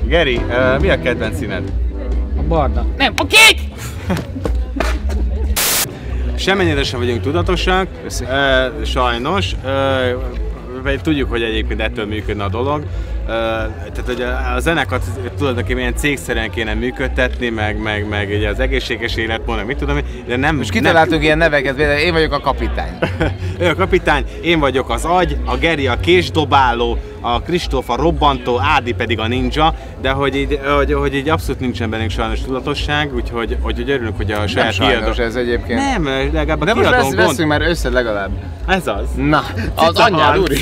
Geri, mi a kedvenc színed? A barna. Nem, a kék! Semmennyire sem vagyunk tudatosak, sajnos. Tudjuk, hogy egyébként ettől működne a dolog. Tehát, hogy a zenekart tulajdonképpen ilyen cégszerűen kéne működtetni, meg ugye az egészséges életmód, mit tudom én, de nem... Most kitaláltunk ilyen neveket, például én vagyok a kapitány. Ő a kapitány, én vagyok az agy, a Geri a késdobáló, a Kristóf a robbantó, Ádi pedig a ninja, de hogy így abszolút nincsen bennünk sajnos tudatosság, úgyhogy örülünk, hogy a saját kiadó... sajnos ez egyébként. Nem, legalább a de kiadón most veszünk már össze legalább. Ez az. Na, az anyjád úr!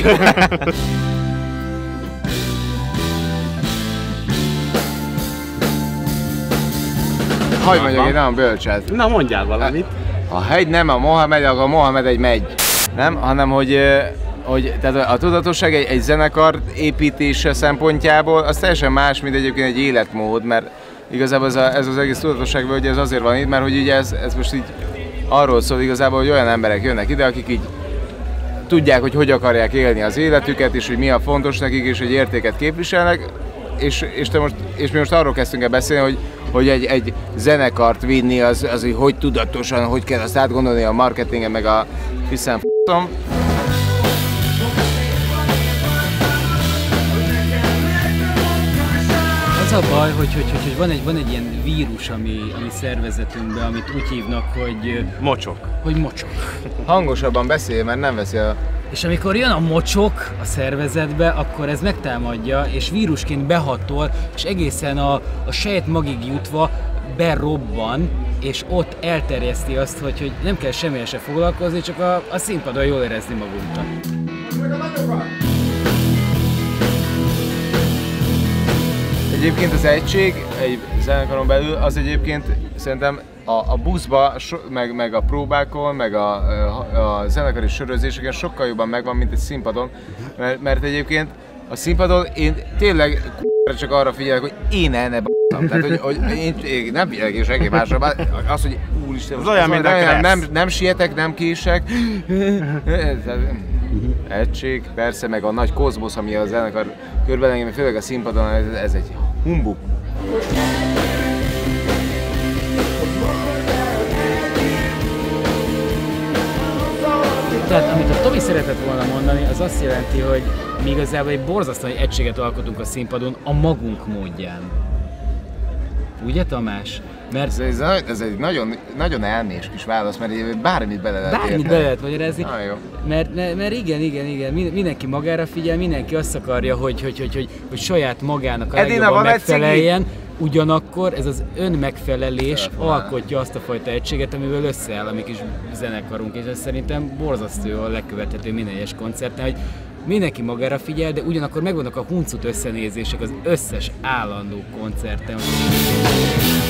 Hagyj mondjak, én nem bölcselt. Na mondjál valamit. A hegy nem a Mohamed, akkor a Mohamed egy megy. Nem, hanem hogy tehát a tudatosság egy zenekar építése szempontjából az teljesen más, mint egyébként egy életmód, mert igazából ez az egész tudatosság, hogy ez azért van itt, mert hogy ugye ez most így arról szól igazából, hogy olyan emberek jönnek ide, akik így tudják, hogy akarják élni az életüket, és hogy mi a fontos nekik, és hogy értéket képviselnek, és mi most arról kezdtünk el beszélni, hogy egy zenekart vinni, az hogy tudatosan, hogy kell azt átgondolni a marketingen, meg a hiszen f***om. Az a baj, hogy van egy ilyen vírus, ami szervezetünkben, amit úgy hívnak, hogy... Mocsok. Hogy mocsok. Hangosabban beszélj, mert nem veszi a... És amikor jön a mocsok a szervezetbe, akkor ez megtámadja, és vírusként behatol, és egészen a sejtmagig jutva berobban, és ott elterjeszti azt, hogy nem kell semmivel se foglalkozni, csak a színpadon jól érezni magunkat. Egyébként az egység egy zenekaron belül az egyébként szerintem a buszba, meg a próbákon, meg a zenekari sörözéseken sokkal jobban megvan, mint egy színpadon, mert egyébként a színpadon én tényleg csak arra figyelek, hogy én el ne b***am. Tehát, hogy én nem figyelek és senki másra, az, hogy úristen, az olyan, mint nem sietek, nem kések. Egység, persze, meg a nagy kozmosz, ami a zenekar körben engem, főleg a színpadon, ez egy humbuk. Tehát amit a Tomi szeretett volna mondani, az azt jelenti, hogy mi igazából egy borzasztó nagy egységet alkotunk a színpadon a magunk módján. Ugye, Tamás? Mert ez egy nagyon elmés kis válasz, mert bármit bele lehet érteni. Bármit bele lehet magyarázni. Na, jó. Mert igen, mindenki magára figyel, mindenki azt akarja, hogy saját magának a legjobban megfeleljen. Ugyanakkor ez az önmegfelelés alkotja azt a fajta egységet, amivel összeáll a mi kis zenekarunk, és ez szerintem borzasztó jól lekövethető minden egyes koncerten, hogy mindenki magára figyel, de ugyanakkor megvannak a huncut összenézések az összes állandó koncerten.